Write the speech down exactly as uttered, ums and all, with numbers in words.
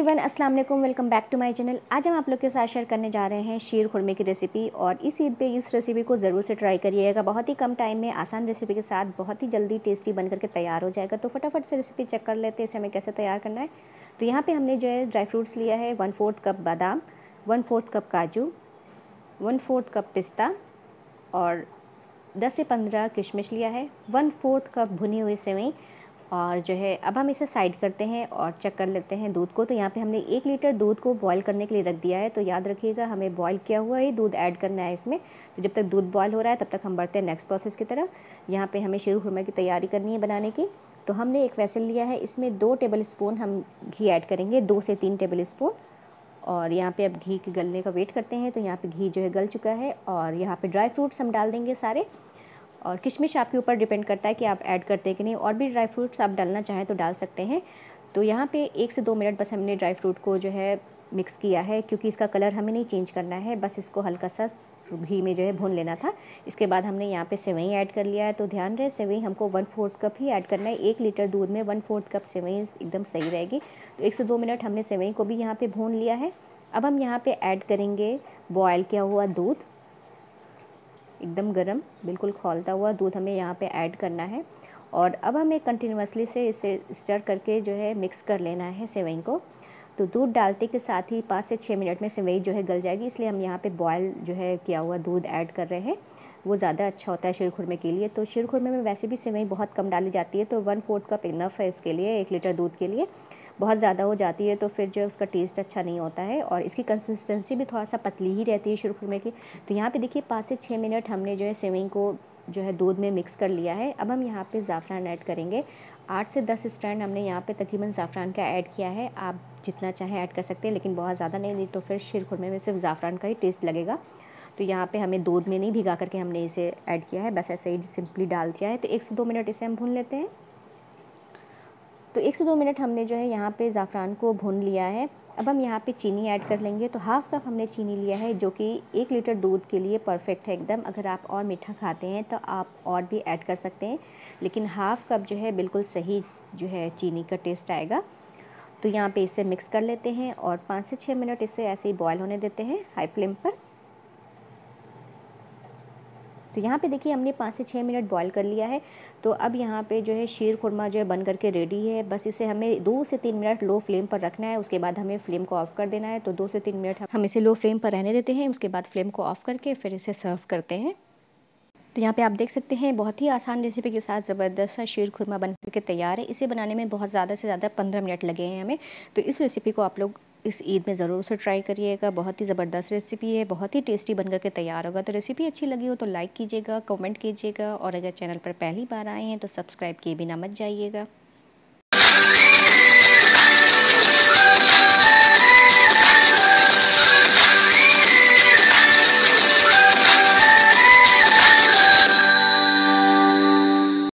Everyone, अस्सलाम वालेकुम। Welcome back to my channel. आज हम आप लोग के साथ शेयर करने जा रहे हैं शीर खुरमे की रेसिपी। और इस ईद पे इस रेसिपी को ज़रूर से ट्राई करिएगा। बहुत ही कम टाइम में आसान रेसिपी के साथ बहुत ही जल्दी टेस्टी बन करके तैयार हो जाएगा। तो फटाफट से रेसिपी चेक कर लेते हैं इसे हमें कैसे तैयार करना है। तो यहाँ पर हमने जो है ड्राई फ्रूट्स लिया है, वन फोर्थ कप बादाम, वन फोर्थ कप काजू, वन फोर्थ कप पिस्ता और दस से पंद्रह किशमिश लिया है, वन फोर्थ कप भुनी हुई सेवई। और जो है अब हम इसे साइड करते हैं और चेक कर लेते हैं दूध को। तो यहाँ पे हमने एक लीटर दूध को बॉईल करने के लिए रख दिया है। तो याद रखिएगा हमें बॉईल किया हुआ ही दूध ऐड करना है इसमें। तो जब तक दूध बॉईल हो रहा है तब तक हम बढ़ते हैं नेक्स्ट प्रोसेस की तरफ। यहाँ पे हमें शीर खुरमे की तैयारी करनी है बनाने की। तो हमने एक वेसल लिया है, इसमें दो टेबल स्पून हम घी ऐड करेंगे, दो से तीन टेबल स्पून। और यहाँ पे अब घी के गलने का वेट करते हैं। तो यहाँ पे घी जो है गल चुका है और यहाँ पे ड्राई फ्रूट्स हम डाल देंगे सारे। और किशमिश आपके ऊपर डिपेंड करता है कि आप ऐड करते हैं कि नहीं, और भी ड्राई फ्रूट्स आप डालना चाहें तो डाल सकते हैं। तो यहाँ पे एक से दो मिनट बस हमने ड्राई फ्रूट को जो है मिक्स किया है, क्योंकि इसका कलर हमें नहीं चेंज करना है, बस इसको हल्का सा घी में जो है भून लेना था। इसके बाद हमने यहाँ पे सेवई ऐड कर लिया है। तो ध्यान रहे सेवई हमको वन फोर्थ कप ही ऐड करना है। एक लीटर दूध में वन फोर्थ कप सेवई एकदम सही रहेगी। तो एक से दो मिनट हमने सेवई को भी यहाँ पर भून लिया है। अब हम यहाँ पर ऐड करेंगे बॉयल किया हुआ दूध, एकदम गर्म बिल्कुल खौलता हुआ दूध हमें यहाँ पे ऐड करना है। और अब हमें कंटिन्यूसली से इसे स्टर करके जो है मिक्स कर लेना है सेवई को। तो दूध डालते के साथ ही पाँच से छः मिनट में सेवई जो है गल जाएगी, इसलिए हम यहाँ पे बॉयल जो है किया हुआ दूध ऐड कर रहे हैं। वो ज़्यादा अच्छा होता है शीर खुरमे के लिए। तो शीर खुरमे में वैसे भी सेवई बहुत कम डाली जाती है, तो वन फोर्थ कप इनफ है इसके लिए, एक लीटर दूध के लिए। बहुत ज़्यादा हो जाती है तो फिर जो है उसका टेस्ट अच्छा नहीं होता है, और इसकी कंसिस्टेंसी भी थोड़ा सा पतली ही रहती है शीर खुरमे की। तो यहाँ पे देखिए पाँच से छः मिनट हमने जो है सेवई को जो है दूध में मिक्स कर लिया है। अब हम यहाँ पे ज़ाफ़रान ऐड करेंगे। आठ से दस स्ट्रैंड हमने यहाँ पे तकरीबन ज़ाफ़रान का ऐड किया है। आप जितना चाहें ऐड कर सकते हैं, लेकिन बहुत ज़्यादा नहीं, नहीं तो फिर शीर खुरमे में सिर्फ ज़ाफ़रान का ही टेस्ट लगेगा। तो यहाँ पे हमें दूध में नहीं भिगा करके हमने इसे ऐड किया है, बस ऐसे ही सिंपली डाल दिया है। तो एक से दो मिनट इसे हम भून लेते हैं। तो एक से दो मिनट हमने जो है यहाँ पे ज़ाफ़रान को भून लिया है। अब हम यहाँ पे चीनी ऐड कर लेंगे। तो हाफ़ कप हमने चीनी लिया है, जो कि एक लीटर दूध के लिए परफेक्ट है एकदम। अगर आप और मीठा खाते हैं तो आप और भी ऐड कर सकते हैं, लेकिन हाफ़ कप जो है बिल्कुल सही जो है चीनी का टेस्ट आएगा। तो यहाँ पे इसे मिक्स कर लेते हैं और पाँच से छः मिनट इसे ऐसे ही बॉयल होने देते हैं हाई फ्लेम पर। तो यहाँ पे देखिए हमने पाँच से छः मिनट बॉईल कर लिया है। तो अब यहाँ पे जो है शीर खुरमा जो है बन करके रेडी है। बस इसे हमें दो से तीन मिनट लो फ्लेम पर रखना है, उसके बाद हमें फ्लेम को ऑफ़ कर देना है। तो दो से तीन मिनट हम इसे लो फ्लेम पर रहने देते हैं, उसके बाद फ्लेम को ऑफ़ करके फिर इसे सर्व करते हैं। तो यहाँ पे आप देख सकते हैं बहुत ही आसान रेसिपी के साथ ज़बरदस्त सा शीर खुरमा बन के तैयार है। इसे बनाने में बहुत ज़्यादा से ज़्यादा पंद्रह मिनट लगे हैं हमें। तो इस रेसिपी को आप लोग इस ईद में ज़रूर से ट्राई करिएगा। बहुत ही ज़बरदस्त रेसिपी है, बहुत ही टेस्टी बन करके तैयार होगा। तो रेसिपी अच्छी लगी हो तो लाइक कीजिएगा, कमेंट कीजिएगा, और अगर चैनल पर पहली बार आए हैं तो सब्सक्राइब किए बिना मत जाइएगा।